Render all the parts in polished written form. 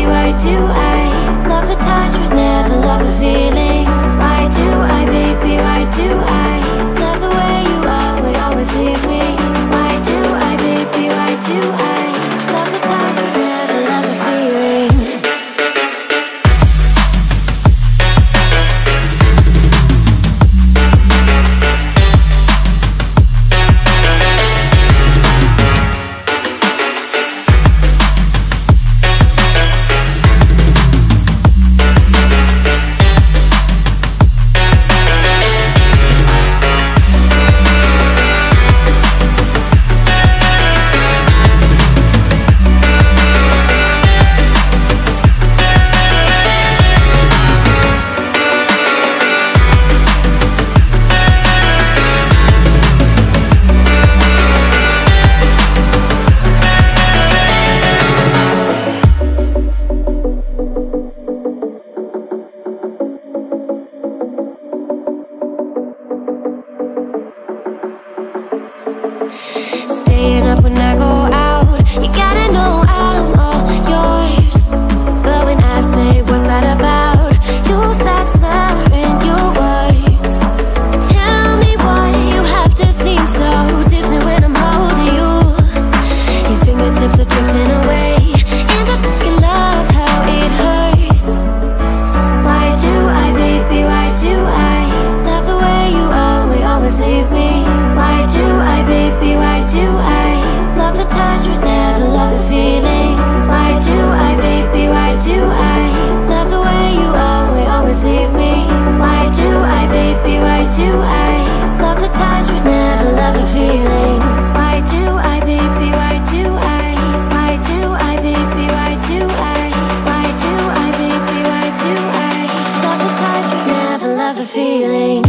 why do I love the touch but never love the feeling? Why do I, baby, why do I love the way you always leave me? Why do I, baby, why do I love the touch but never love the feeling? Staying up when I go out, you gotta know I'm all yours. But when I say what's that about, you start slurring your words. Tell me why you have to seem so distant when I'm holding you. Your fingertips are drifting away, and I fucking love how it hurts. Why do I, baby, why do I love the way you always leave me? Why do I, baby, why do I love the touch but never love the feeling? Why do I, baby, why do I love the way you always leave me? Why do I, baby, why do I love the touch but never love the feeling? Why do I, baby, why do I? Why do I, baby, why do I? Why do I, baby, why do I love the touch but never love the feeling?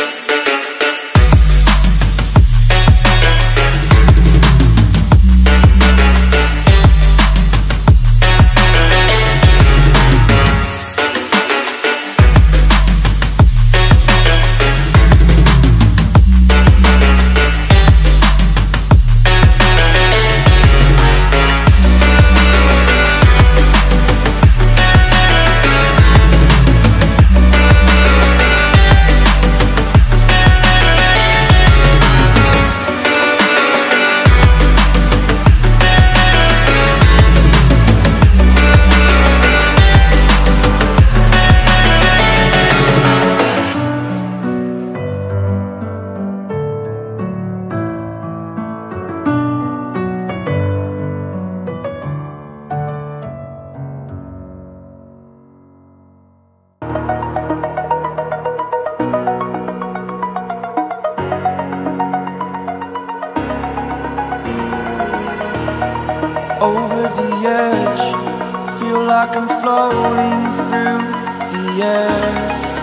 Over the edge, feel like I'm floating through the air.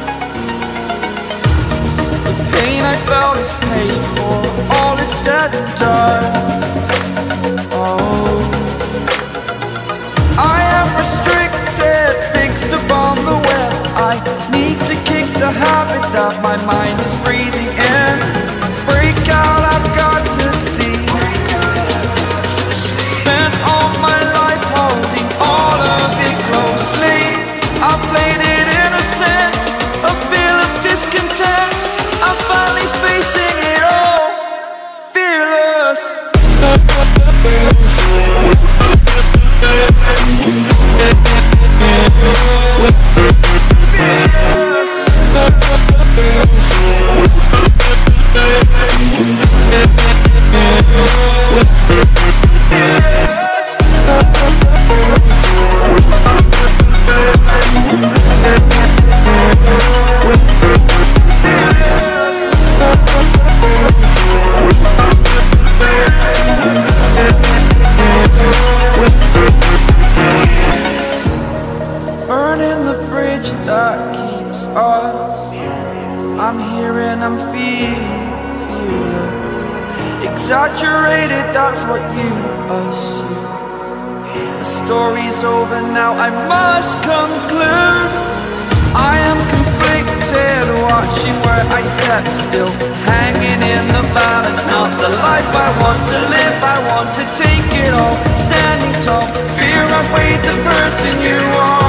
The pain I felt is paid for, all is said and done. Oh, I am restricted, fixed upon the web. I need to kick the habit that my mind is breathing in. Break out, I've got to see. Spent all my life holding all of it closely. I played it innocent, a feel of discontent. I'm finally facing it all, fearless. Burning the bridge that keeps us. I'm here and I'm feeling fearless. Exaggerated, that's what you assume. The story's over now, I must conclude. I am conflicted, watching where I step still, hanging in the balance. Not the life I want to live, I want to take it all. Standing tall, fear can't wait, the person you are.